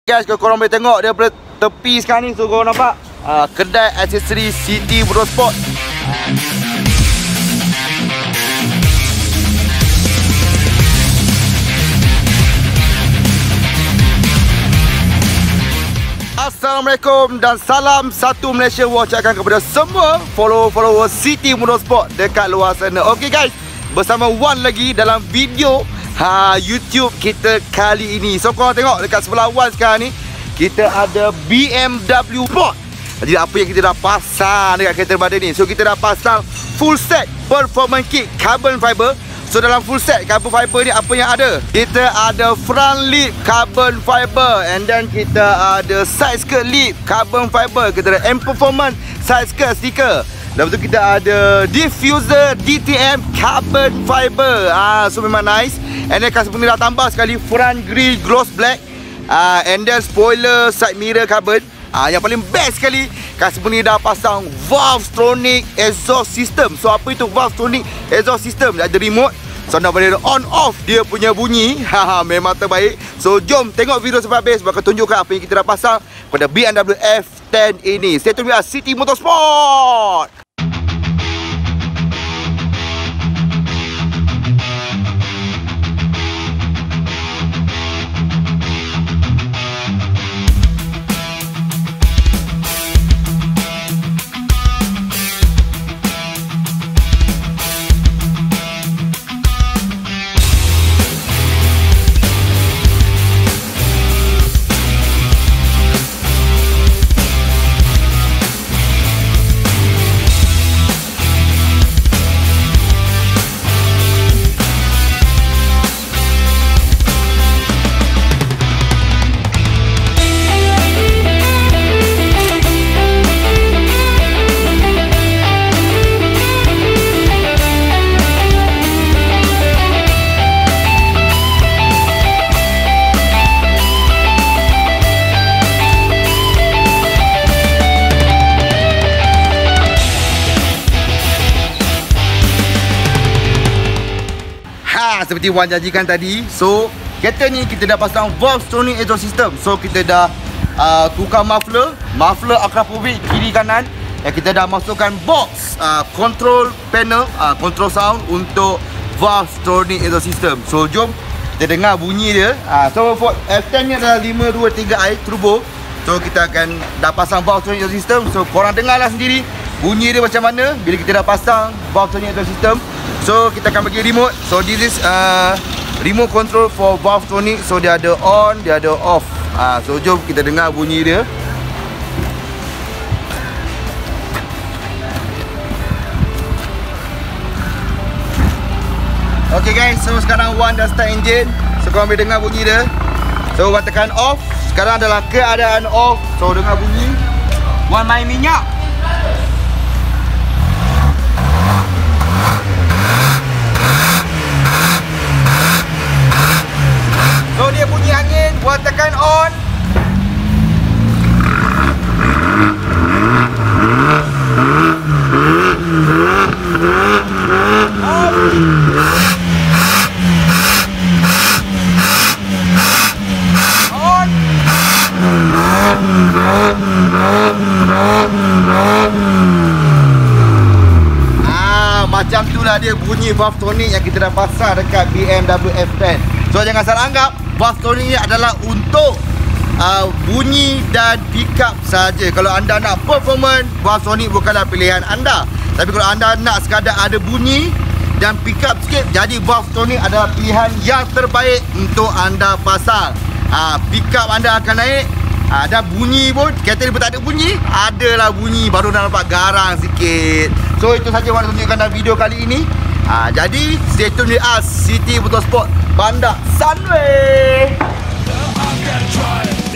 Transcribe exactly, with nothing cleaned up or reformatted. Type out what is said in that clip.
Guys, kalau korang boleh tengok daripada tepi sekarang ni, so korang nampak uh, kedai aksesori City Motorsport. Assalamualaikum dan salam satu Malaysia. Ucapkan kepada semua follow-follower City Motorsport dekat luar sana. Okay guys, bersama Wan lagi dalam video ha, YouTube kita kali ini. So korang tengok dekat sebelah Wan sekarang ni, kita ada B M W Sport. Jadi apa yang kita dah pasang dekat kereta badan ni? So kita dah pasang full set performance kit carbon fiber. So dalam full set carbon fiber ni apa yang ada? Kita ada front lip carbon fiber, and then kita ada side skirt lip carbon fiber. Kita ada M Performance side skirt sticker. Lepas tu kita ada diffuser D T M carbon fiber. Ah, so memang nice. And then customer ni dah tambah sekali front grille gloss black. Ah, and then spoiler side mirror carbon. Ah, yang paling best sekali, customer ni dah pasang Valvetronic exhaust system. So apa itu Valvetronic exhaust system? Dia ada remote. So nak boleh on off dia punya bunyi. Haha, memang terbaik. So jom tengok video sampai habis, bakal tunjukkan apa yang kita dah pasang pada B M W F ten ini. Stay tune with City Motorsport. Seperti Wan janjikan tadi, so kereta ni kita dah pasang Valvetronic exhaust system. So kita dah uh, tukar muffler, muffler akrapovik kiri kanan, dan kita dah masukkan box uh, control panel, uh, control sound untuk Valvetronic exhaust system. So jom kita dengar bunyi dia. uh, So for F ten ni adalah lima dua tiga i turbo. So kita akan dah pasang Valvetronic exhaust system. So korang dengarlah sendiri bunyi dia macam mana bila kita dah pasang Valvetronic exhaust system. So kita akan bagi remote. So this is uh, remote control for Valvetronic. So dia ada on, dia ada off. uh, So jom kita dengar bunyi dia. Okay guys, so sekarang Wan dah start engine. So korang boleh dengar bunyi dia. So Wan tekan off. Sekarang adalah keadaan off. So dengar bunyi Wan main minyak. So dia bunyi angin, Wan tekan on. On. Ah, macam itulah dia bunyi Valvetronic yang kita dah pasang dekat B M W F ten. So jangan salah anggap Valvetronic ni adalah untuk uh, bunyi dan pickup saja. Kalau anda nak performance, Valvetronic bukanlah pilihan anda. Tapi kalau anda nak sekadar ada bunyi dan pickup sikit, jadi Valvetronic adalah pilihan yang terbaik untuk anda pasang. uh, Pickup anda akan naik, uh, dan bunyi pun, kereta ni pun tak ada bunyi, adalah bunyi, baru dah nampak garang sikit. So itu saja yang saya tunjukkan dalam video kali ini. Ha, jadi stay tune with us City Motorsport Bandar Sunway.